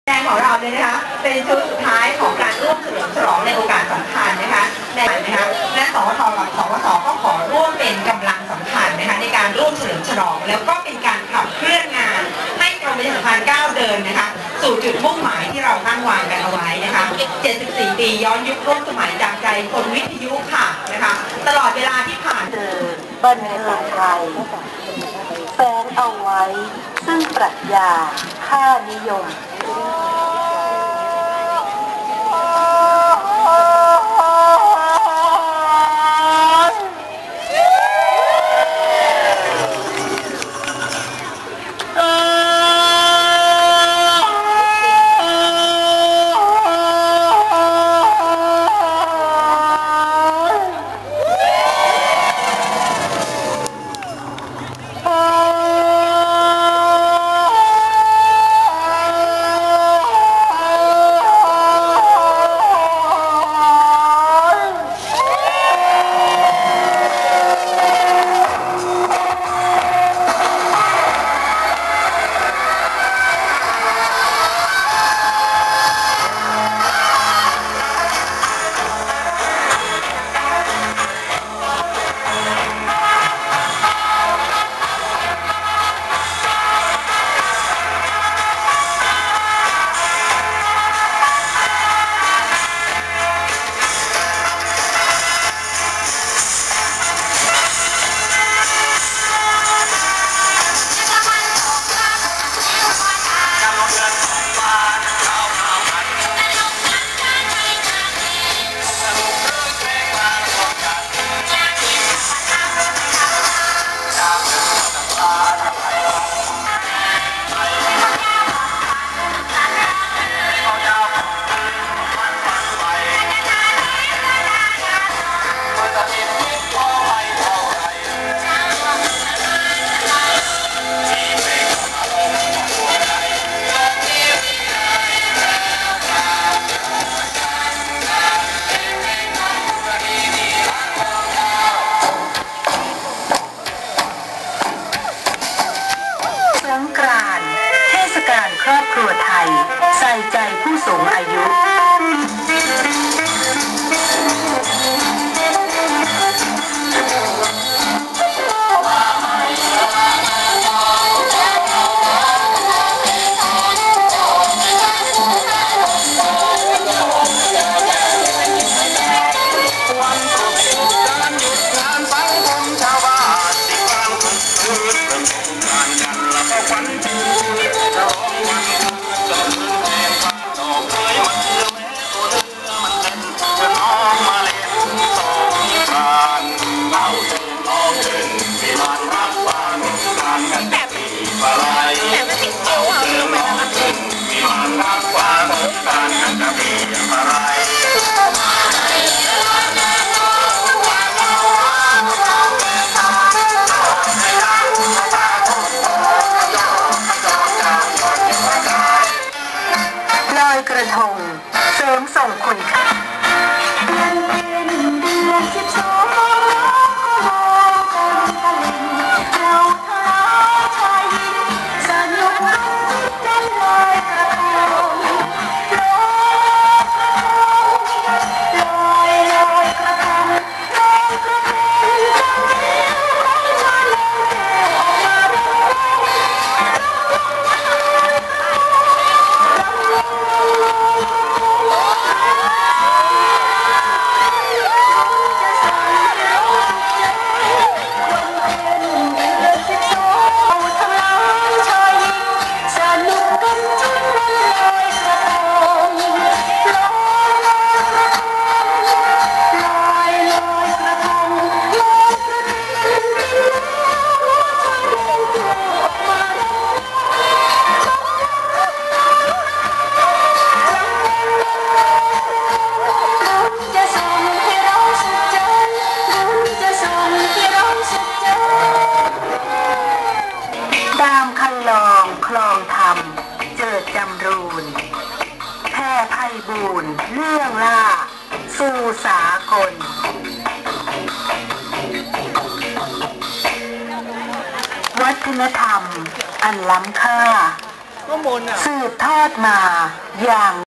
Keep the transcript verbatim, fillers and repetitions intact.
แสดงของเราเลยนะคะเป็นชุดสุดท้ายของการร่วมเฉลิมฉลองในโอกาสสำคัญนะคะในนะคะและสวทกับสวสก็ขอร่วมเป็นกำลังสำคัญนะคะในการร่วมเฉลิมฉลองแล้วก็เป็นการขับเคลื่อนงานให้กรมประชาสัมพันธ์ก้าวเดินนะคะสู่จุดมุ่งหมายที่เราตั้งวางกันเอาไว้นะคะเจ็ดสิบสี่ปีย้อนยุคร่วมสมัยจากใจคนวิทยุค่ะนะคะตลอดเวลาที่ผ่านเจอบันเทิงไทยแฝงเอาไว้ซึ่งปรัชญาค่านิยมครอบครัวไทยใส่ใจผู้สูงอายุลอยกระทงเสริมส่งคุณค่าตามคันลองคลองธรรมเจิดจำรูนแพร่ไพบูลย์เรื่องล่าสู่สากลวัฒนธรรมอันล้ำค่าข้างบนอ่ะสืบทอดมาอย่าง